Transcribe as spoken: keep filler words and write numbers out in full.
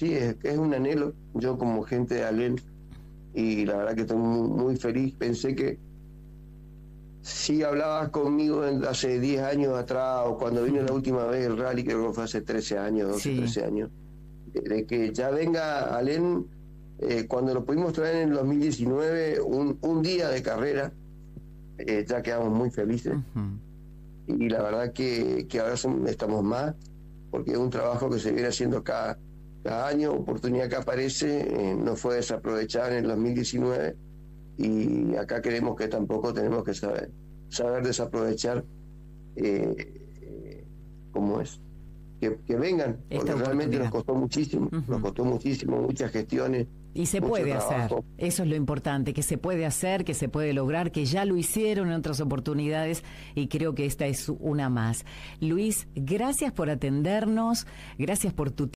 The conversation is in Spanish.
sí, es, es un anhelo. Yo como gente de Alén, y la verdad que estoy muy, muy feliz. Pensé que si hablabas conmigo en, hace diez años atrás, o cuando vine la última vez el rally, creo que fue hace trece años, doce, Sí. trece años, de, de que ya venga Alén, eh, cuando lo pudimos traer en el dos mil diecinueve, un, un día de carrera, eh, ya quedamos muy felices. Uh-huh. Y la verdad que, que ahora son, estamos más, porque es un trabajo que se viene haciendo cada, cada año, oportunidad que aparece, eh, no fue desaprovechada en el dos mil diecinueve, y acá creemos que tampoco tenemos que saber, saber desaprovechar eh, eh, cómo es. Que, que vengan, porque realmente nos costó muchísimo, uh-huh. nos costó muchísimo, muchas gestiones. Y se puede hacer, eso es lo importante, que se puede hacer, que se puede lograr, que ya lo hicieron en otras oportunidades y creo que esta es una más. Luis, gracias por atendernos, gracias por tu tiempo.